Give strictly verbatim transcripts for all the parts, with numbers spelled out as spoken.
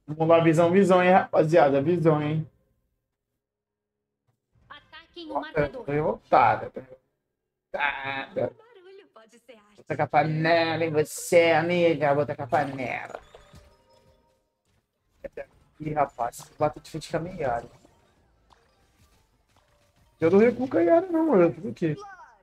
Vamos lá, visão, visão, hein, rapaziada. Visão, hein. Ataquem o Nossa, marcador. tô revoltada. Tô O revoltada. barulho pode ser arte. Vou tacar panela em você, amiga. Vou tacar panela. Ih, rapaz, bate de frente com a meia área. Eu não recuo com a Yara, não, mano. Tudo aqui.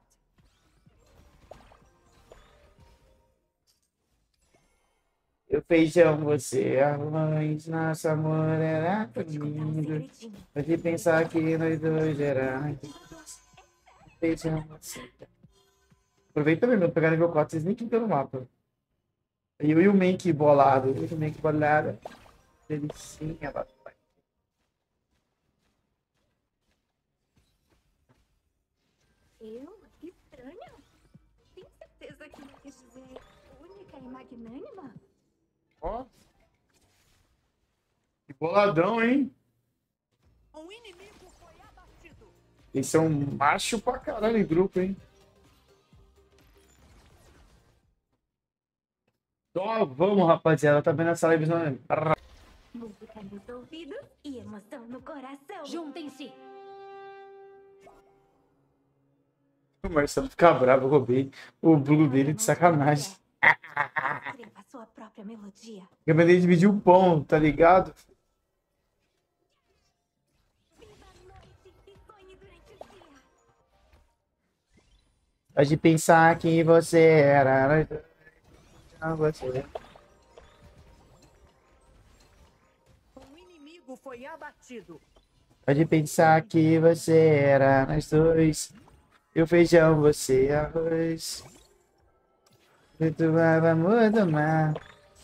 Eu feijão, você, arroz, nosso amor era Vou te contar um lindo. segredinho. Pode pensar que nós dois era feijão, você. Aproveita mesmo, eu pegar nível quatro, vocês nem clicam no mapa. Eu e o Mank bolado. Eu e o Mank bolado. Delicinha, papai. Eu? Estranho? Tem certeza que não quis dizer única e magnânima? Ó. Que boladão, hein? Um inimigo foi abatido. Eles são macho pra caralho em grupo, hein? Só vamos, rapaziada. Tá vendo essa live? Música nos ouvidos e emoção no coração. Juntem-se. O Marcelo fica bravo, eu roubei o blue dele de sacanagem. Escreva sua própria melodia. Eu mandei dividir o pão, tá ligado? Viva a noite e sonhe durante o dia. Pode pensar que você era. Não, você. Um inimigo foi abatido. Pode pensar que você era nós dois. Eu feijão, você arroz. Muito amor do mar.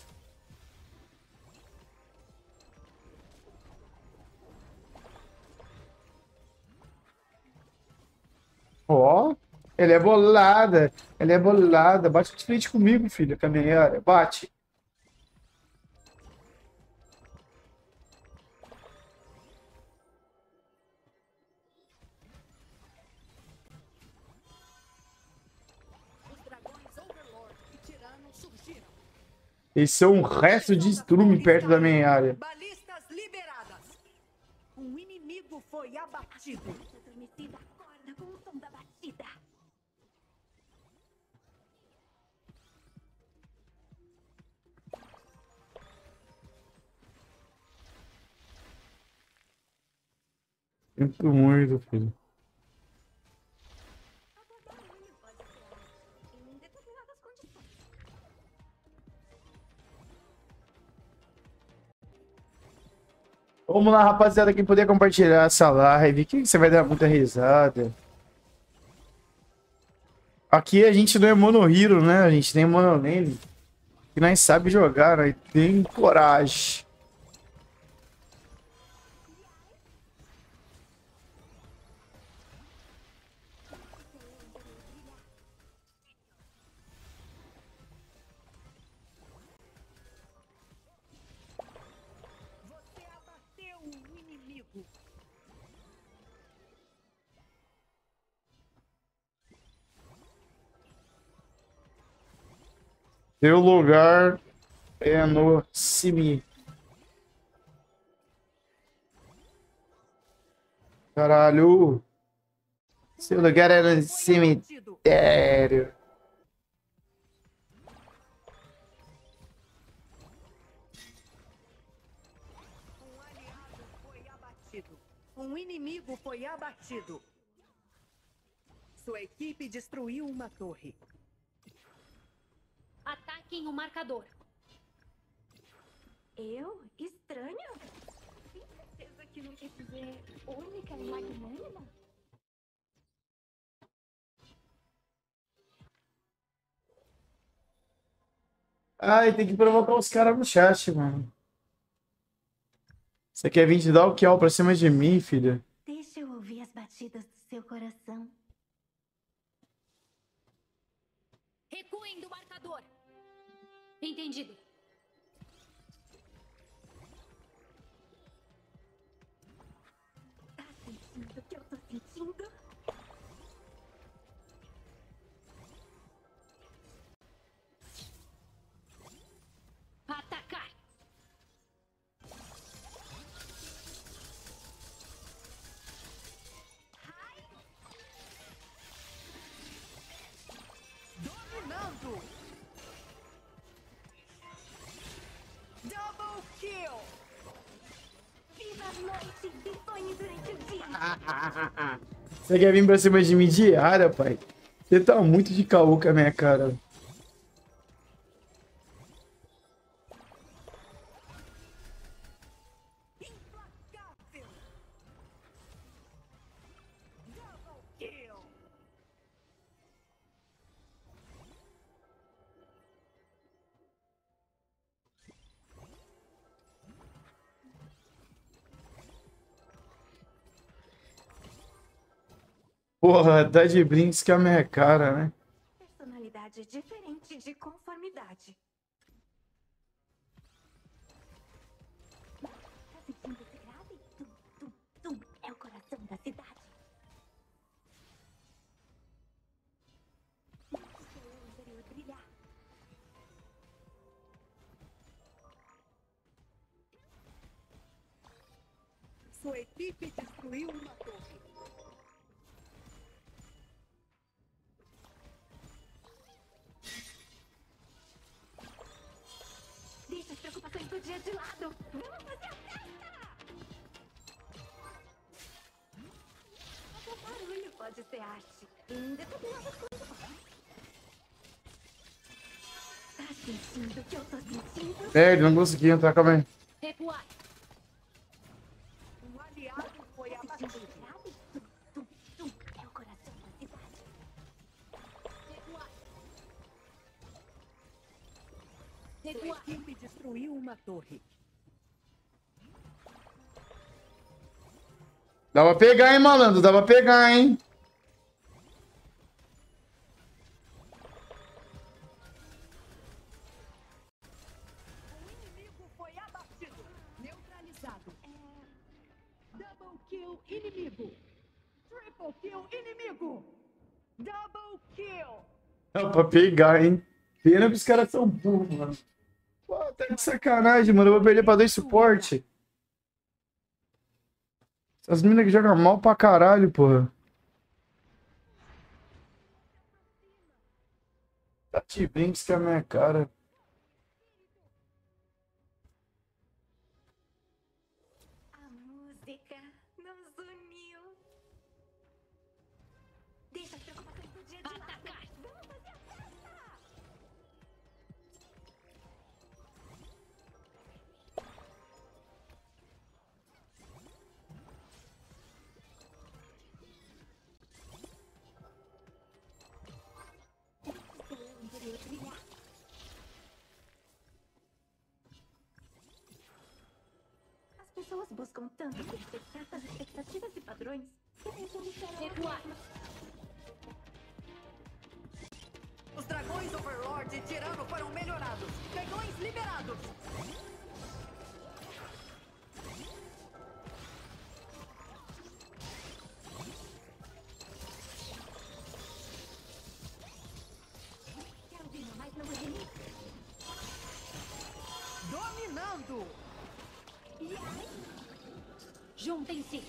Ó, ele é bolada. Ele é bolada. Bate de frente comigo, filho, caminhada. Bate. Os dragões Overlord e Tirano surgiram. Eles são um resto de estrume perto da minha área. Balistas liberadas. Um inimigo foi abatido. Adormecida acorda com o som da batida. Sinto muito, filho. Até barulho pode ser arte. Em determinadas condições. Vamos lá, rapaziada, quem puder compartilhar essa live, que você vai dar muita risada. Aqui a gente não é monohero, né? A gente tem monolane. Que nós sabe jogar, nós tem coragem. Você abateu um inimigo. Seu lugar é no cime. Caralho. Seu lugar é no Foi abatido. cemitério. Um aliado foi abatido. Um inimigo foi abatido. Sua equipe destruiu uma torre. Ataquem o marcador. Eu? Estranho? Tem certeza que não quis dizer única e magnânima? Ai, tem que provocar os caras no chat, mano. Você quer vir te dar o kill pra cima de mim, filha? Deixa eu ouvir as batidas do seu coração. Recuem do marcador. Entendido. Tá sentindo o que eu tô sentindo? Atacar. noite e sonhe durante o dia. Você quer vir pra cima de mim de área, pai? Você tá muito de caô com a minha cara. Implacável. Double kill. Porra, tá de brinks com a minha cara, né? Personalidade diferente de conformidade. Tá sentindo esse grave? Tum, tum, tum. É o coração da cidade. Deixe o interior brilhar. Sua equipe destruiu uma torre. Deixa as preocupações do dia de lado. Vamos fazer a festa! O barulho pode ser arte. Em determinadas coisas. Tá sentindo o que eu tô sentindo? Merda, não consegui entrar, calma aí. Recuar. Um aliado foi Tá sentindo esse abatido. grave? Tum, tum, tum. É o coração da cidade. Recuar. Sua Recuar. equipe destruiu uma torre. Dá pra pegar, hein, malandro? Dá pra pegar, hein? O inimigo foi abatido. Neutralizado. Double kill inimigo. Triple kill inimigo. Double kill. Dá pra pegar, hein? Pena que os caras são burros, mano. Pô, tá de sacanagem, mano. Eu vou perder pra dois suporte. Essas minas que jogam mal pra caralho, porra. Tá de brinks com a minha cara. A música nos uniu. Deixa as preocupações do dia de lado. Atacar. Vamos fazer a festa! Deixa o interior brilhar. As pessoas buscam tanto por ter certas expectativas e padrões que nem sempre esperam. Recuar. Os dragões Overlord e Tirano foram melhorados. Canhões liberados. Quero ver mais no remix. Dominando. E aí? Juntem-se.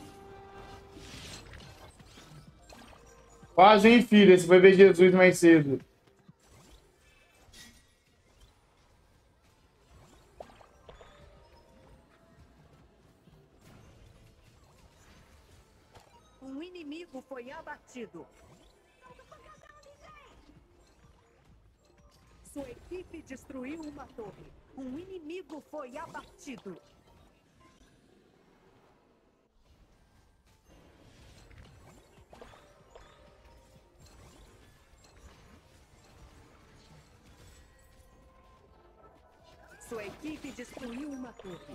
Quase, hein, filha? Você vai ver Jesus mais cedo. Um inimigo foi abatido. Sua equipe destruiu uma torre. Um inimigo foi abatido. Sua equipe destruiu uma torre.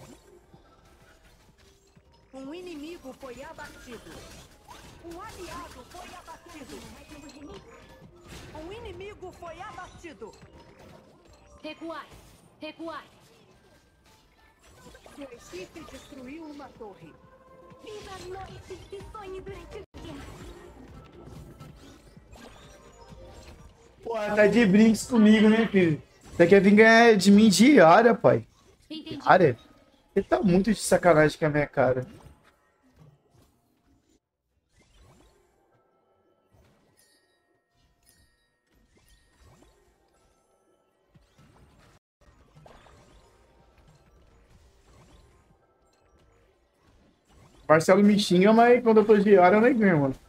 Um inimigo foi abatido. Um aliado foi abatido. Mais no remix. Um inimigo foi abatido. Recuar. Recuar. Sua equipe destruiu uma torre. Viva a noite e sonhe durante o dia. Pô, tá de brinks comigo, né, filho? Você quer vir ganhar de mim de área, pai? Entendi. Área? Você tá muito de sacanagem com a minha cara. Marcelo me xinga, mas quando eu tô de área eu nem ganho, mano.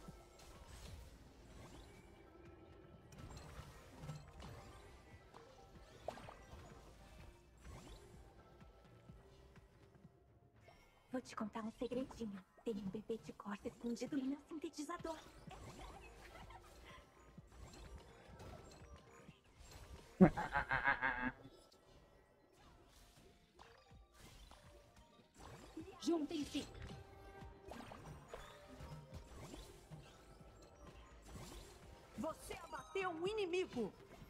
Vou te contar um segredinho. Tem um bebê de corte escondido no meu sintetizador. Juntem-se. Você abateu um inimigo.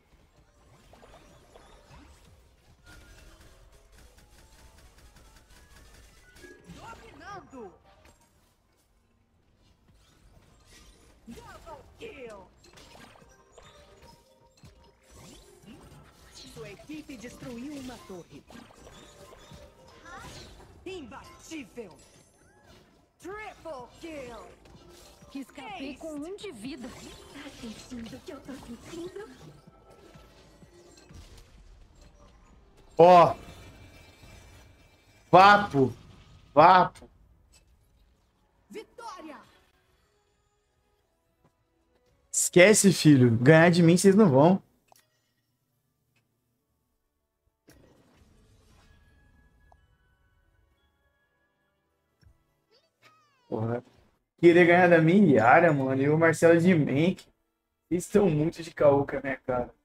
Dominando. Double kill. Sua equipe destruiu uma torre. Imbatível. Triple kill. Escapei com um de vida. Tá sentindo o que eu tô sentindo? Ó. Vapo. Vapo. Vitória. Esquece, filho. Ganhar de mim vocês não vão. Porra. Querer ganhar da minha Yara, mano. E o Marcelo de Mank. Eles estão muito de caô com a minha cara.